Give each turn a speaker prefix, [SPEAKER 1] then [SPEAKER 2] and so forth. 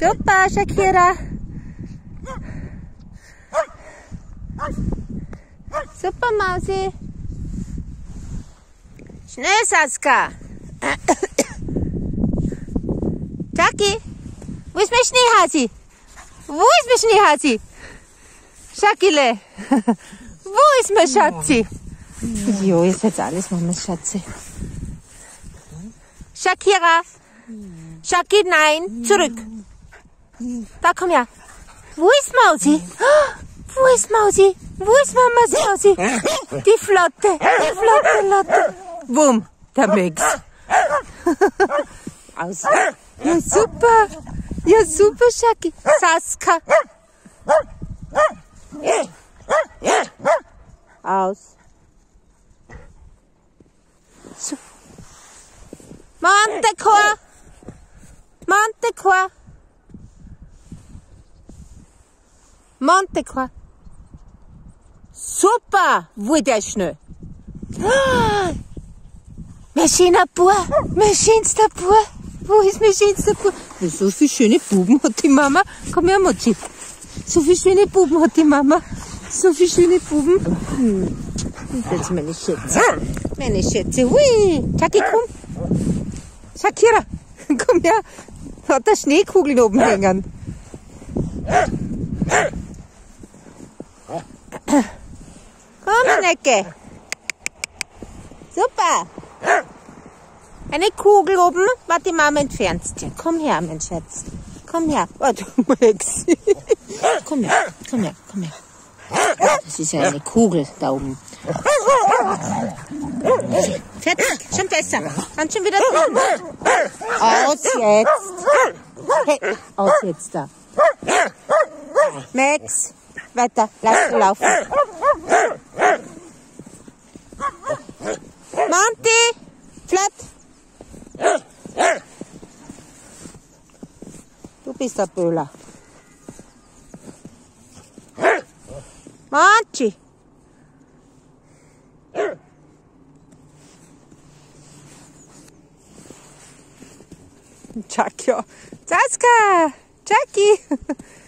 [SPEAKER 1] Super, Shakira. Super, Mausi. Schnell, Saskia. Jackie, wo ist mein Schneehasi? Wo ist mein Schneehasi? Shackile, wo ist mein Schatzi? Jo, ist jetzt alles Mamas Schatzi. Shakira, Shaki, nein, zurück. Da, komm her. Wo ist Mausi? Wo ist Mausi? Wo ist Mamas Mausi? Die Flotte, Lotte. Wumm, der Mix. Aus. Ja, super. Ja, super, Shaki. Saska. Aus. So. Mantecore. Super. Wo ist der schnell? Mein schöner Bub. Mein schönster Bub. Wo ist mein schönster Bub? So viele schöne Buben hat die Mama. Komm her, Mochi. So viele schöne Buben hat die Mama. So viele schöne Buben. Und jetzt meine Schätze. Meine Schätze. Hui. Jackie, komm. Shakira, komm her. Hat der Schneekugel oben hängen. Komm, Schnecke. Super. Eine Kugel oben. Warte, die Mama entfernt dir. Komm her, mein Schatz. Komm her. Warte, Max. Komm her. Das ist ja eine Kugel da oben. Fertig, schon besser. Kann schon wieder drin. Aus jetzt. Hey, aus jetzt da. Max, weiter, lass du laufen. Monty, flott. Du bist der Böhler. Monty. Jackie, Saskia, Jackie.